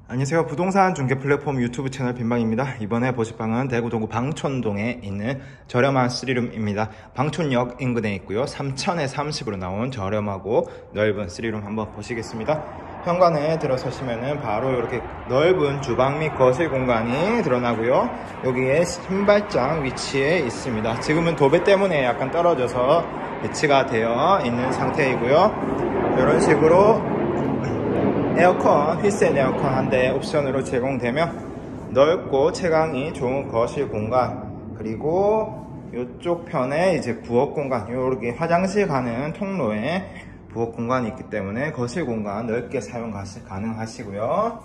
안녕하세요. 부동산 중개 플랫폼 유튜브 채널 빈방입니다. 이번에 보실 방은 대구 동구 방촌동에 있는 저렴한 3룸입니다. 방촌역 인근에 있고요. 3천에 30으로 나온 저렴하고 넓은 3룸 한번 보시겠습니다. 현관에 들어서시면은 바로 이렇게 넓은 주방 및 거실 공간이 드러나고요. 여기에 신발장 위치에 있습니다. 지금은 도배 때문에 약간 떨어져서 배치가 되어 있는 상태이고요. 이런 식으로 에어컨, 휘센 에어컨 한 대 옵션으로 제공되며 넓고 채광이 좋은 거실 공간, 그리고 이쪽 편에 이제 부엌 공간, 이렇게 화장실 가는 통로에 부엌 공간이 있기 때문에 거실 공간 넓게 사용 가능하시고요.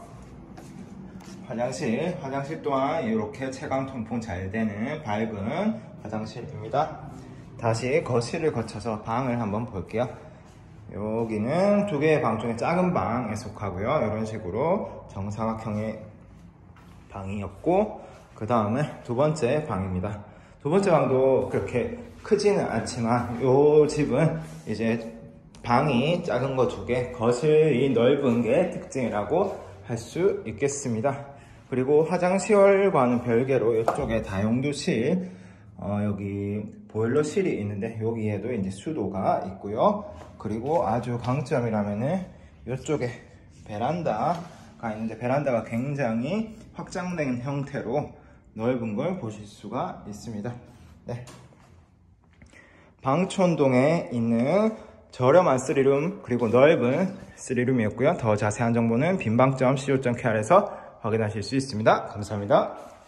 화장실 또한 이렇게 채광 통풍 잘 되는 밝은 화장실입니다. 다시 거실을 거쳐서 방을 한번 볼게요. 여기는 두 개의 방 중에 작은 방에 속하고요. 이런 식으로 정사각형의 방이었고, 그 다음에 두 번째 방입니다. 두 번째 방도 그렇게 크지는 않지만 이 집은 이제 방이 작은 거 두 개, 거실이 넓은 게 특징이라고 할 수 있겠습니다. 그리고 화장실과는 별개로 이쪽에 다용도실, 여기 보일러실이 있는데 여기에도 이제 수도가 있고요. 그리고 아주 강점이라면은 이쪽에 베란다가 있는데, 베란다가 굉장히 확장된 형태로 넓은 걸 보실 수가 있습니다. 네. 방촌동에 있는 저렴한 3룸 그리고 넓은 3룸이었고요. 더 자세한 정보는 빈방.co.kr에서 확인하실 수 있습니다. 감사합니다.